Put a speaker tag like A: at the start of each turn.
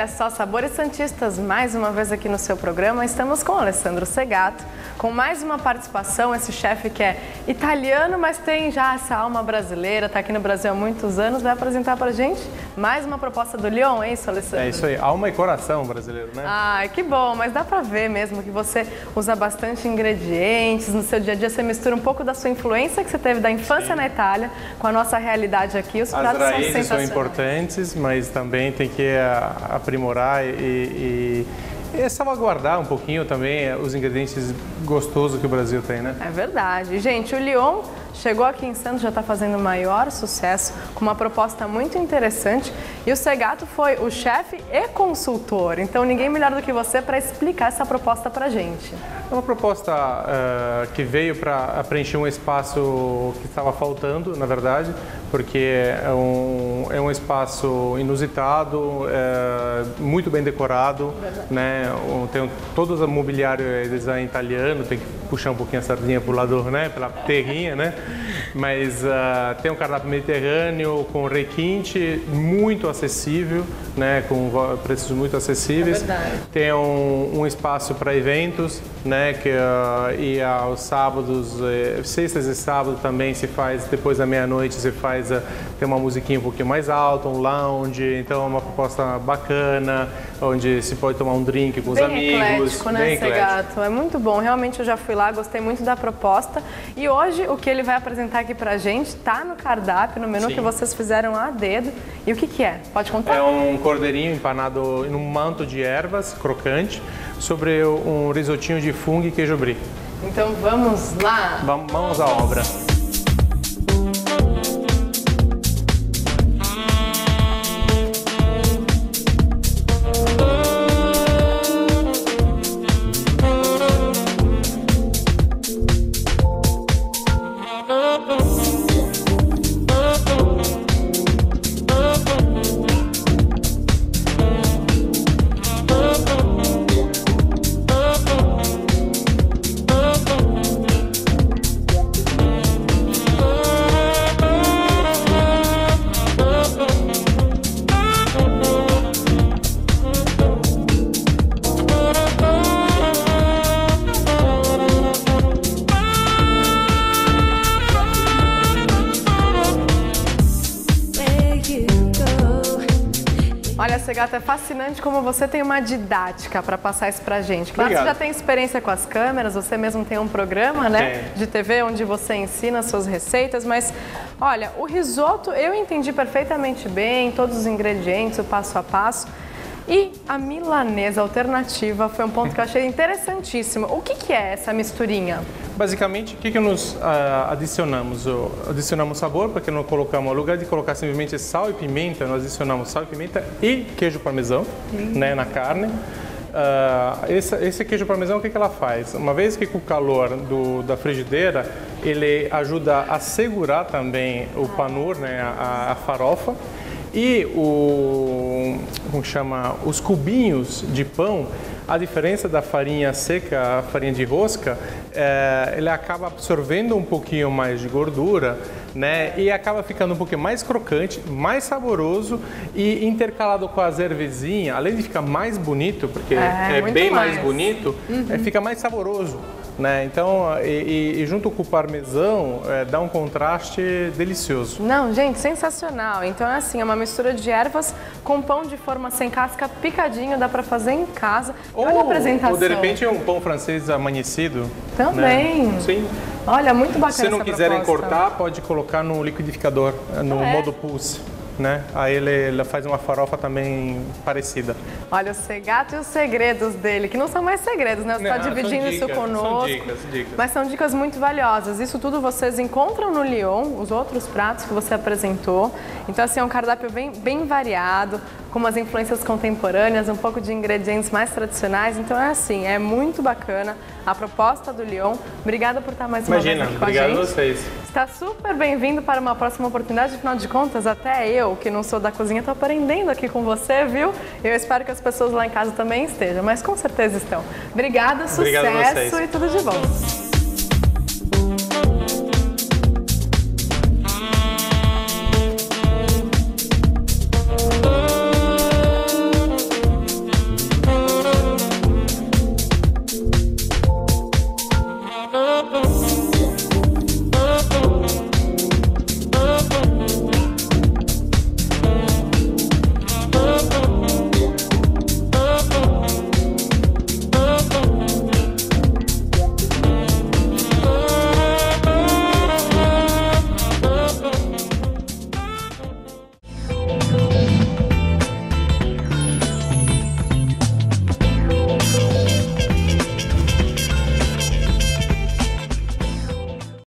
A: olha só, Sabores Santistas, mais uma vez aqui no seu programa, estamos com o Alessandro Segato, com mais uma participação, esse chefe que é italiano, mas tem já essa alma brasileira, está aqui no Brasil há muitos anos, vai apresentar pra gente mais uma proposta do Lyon, é isso, Alessandro?
B: É isso aí, alma e coração brasileiro, né?
A: Ai, que bom, mas dá pra ver mesmo que você usa bastante ingredientes, no seu dia a dia você mistura um pouco da sua influência que você teve da infância na Itália com a nossa realidade aqui, os pratos são sensacionais. As raízes são
B: importantes, mas também tem que aprimorar e salvaguardar um pouquinho também os ingredientes gostosos que o Brasil tem, né?
A: É verdade. Gente, o Lyon chegou aqui em Santos, já está fazendo o maior sucesso, com uma proposta muito interessante. E o Segato foi o chefe e consultor, então ninguém melhor do que você para explicar essa proposta para a gente.
B: É uma proposta que veio para preencher um espaço que estava faltando, na verdade, porque é um espaço inusitado, muito bem decorado, né? Tem todo o mobiliário design italiano, tem que puxar um pouquinho a sardinha para o lado, né? Pela terrinha, né? Mas tem um cardápio mediterrâneo com requinte muito acessível, né? Com preços muito acessíveis.
A: É verdade.
B: Tem um espaço para eventos, né? E aos sábados, sextas e sábados também se faz, depois da meia-noite se faz, tem uma musiquinha um pouquinho mais alta, um lounge, então é uma proposta bacana, onde se pode tomar um drink com os amigos.
A: Eclético, né,
B: bem
A: Segato? É muito bom, realmente eu já fui lá, gostei muito da proposta e hoje o que ele vai apresentar aqui pra gente tá no cardápio, no menu. Sim. Que vocês fizeram a dedo. E o que é? Pode contar?
B: É um cordeirinho empanado num manto de ervas crocante sobre um risotinho de fungo e queijo brie.
A: Então vamos lá?
B: Vamos à obra.
A: Olha, Segato, é fascinante como você tem uma didática para passar isso pra gente. Claro,
B: Obrigado.
A: Você já tem experiência com as câmeras, você mesmo tem um programa, né, de TV onde você ensina as suas receitas, mas olha, o risoto eu entendi perfeitamente bem, todos os ingredientes, o passo a passo. E a milanesa alternativa foi um ponto que eu achei interessantíssimo. O que é essa misturinha?
B: Basicamente, o que nós adicionamos? Adicionamos sabor, porque não colocamos, ao lugar de colocar simplesmente sal e pimenta, nós adicionamos sal e pimenta e queijo parmesão, né, na carne. Esse queijo parmesão, o que ela faz? Uma vez que com o calor da frigideira, ele ajuda a segurar também o panur, né, a farofa. E os cubinhos de pão, a diferença da farinha seca, a farinha de rosca, ele acaba absorvendo um pouquinho mais de gordura, né? E acaba ficando um pouquinho mais crocante, mais saboroso e intercalado com a cervezinha, além de ficar mais bonito, porque é bem mais bonito, fica mais saboroso. Né? Então, junto com o parmesão, dá um contraste delicioso.
A: Não, gente, sensacional. Então é assim, é uma mistura de ervas com pão de forma sem casca, picadinho, dá pra fazer em casa. Olha a apresentação.
B: Ou de repente um pão francês amanhecido.
A: Também.
B: Né? Sim.
A: Olha, muito bacana.
B: Se não quiserem cortar, pode colocar no liquidificador, no modo pulse. Né? Aí ele faz uma farofa também parecida.
A: Olha, o Segato e os segredos dele, que não são mais segredos, né? Você está dividindo isso conosco.
B: São dicas.
A: Mas são dicas muito valiosas. Isso tudo vocês encontram no Lyon, os outros pratos que você apresentou. Então, assim, é um cardápio bem variado, com umas influências contemporâneas, um pouco de ingredientes mais tradicionais. Então, é assim, é muito bacana a proposta do Lyon. Obrigada por estar mais uma vez aqui com a gente.
B: Obrigado a vocês.
A: Está super bem-vindo para uma próxima oportunidade. Afinal de contas, até eu, que não sou da cozinha, estou aprendendo aqui com você, viu? Eu espero que as pessoas lá em casa também estejam, mas com certeza estão. Obrigada, sucesso e tudo de bom.